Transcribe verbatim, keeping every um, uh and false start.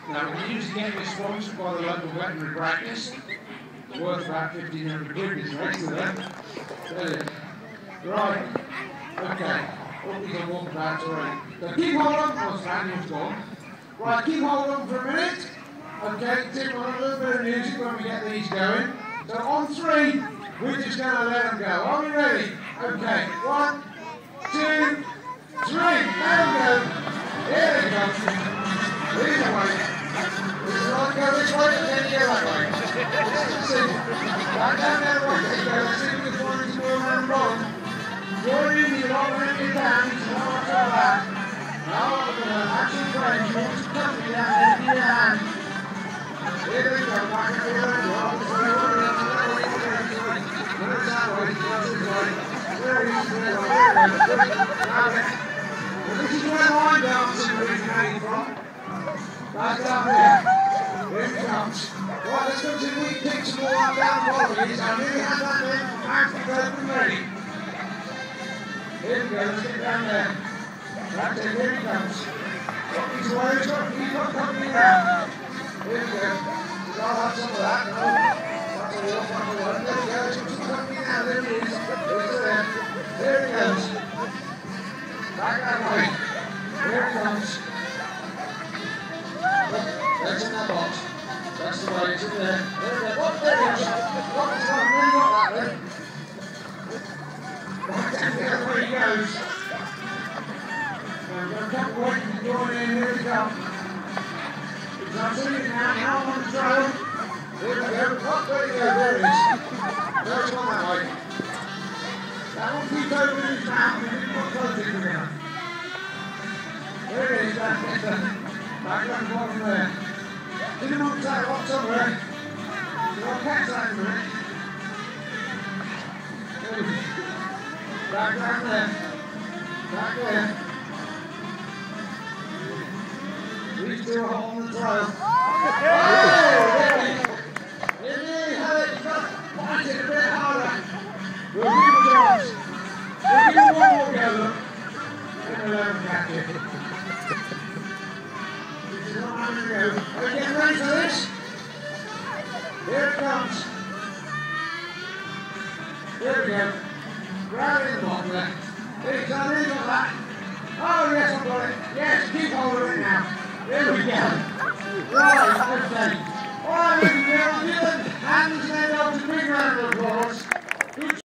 Now, we usually get this sponsored by the local veterinary practice. It's worth about fifteen hundred quid this race with them. Brilliant. Right. Okay. All these are walkabouts already. So keep hold on. Oh, Spaniel's gone. Right, keep hold on for a minute. Okay, Tim, we'll have a little bit of music when we get these going. So on three, we're just going to let them go. Are we ready? Okay. One, two, three. Let them go. Here they go. Lead the way. If you want to go this way, then you go that way. Back down that way. There you go. Let's see if we can find this wheel around the bottom. You're in, you're not going to get down. You don't want to go back. Now, we're going to action friends. You want to come me down there. Give me a hand. Here we go. Back up here. Well, this way. Put it that way. This way. There he is. There we go. This is where my dancing originated from. Right down there. Here it comes. Right, let's go see if we can pick some more up down the bottom. I'll really have that there. Action friends and ready. Here we go. Let's get down there. That's it. Here he comes. Got these wires up. He's got company now. Here we go. I'll have some of that. No. That's a real fucking one. There we go. He's got some company now. There he is. There's there. There he goes. Back that way. Here he comes. That's in that box. That's the way it's in there. There we go. Oh, there he is. Oh, he's got really got that there. Right down there where he goes. Now we've got a couple waiting to join in. Here we go. He's absolutely now. Now I'm on the trail. Here we go. Oh, there you go. There he is. There's one that way. That one keeps opening his mouth and he's not closing for now. There it is. Back at the back at the bottom there. Did him on the tail up somewhere. So I'll catch that in a minute. There we go. Back down there. Back there. These two are on the trail. Oh, really? You nearly had it. You've got to fight it a bit harder. We'll give him a chance. We'll give him one more go, look. Then we'll let him catch it. This is not having a go. Are we getting ready for this? Here it comes. Here we go. Grab it in the bottom there. Here it comes. Here you got that. Oh, yes, I've got it. Yes, keep hold of it now. There we go. Right, okay. All right, ladies and gentlemen, hands and elbows, a big round of applause. Good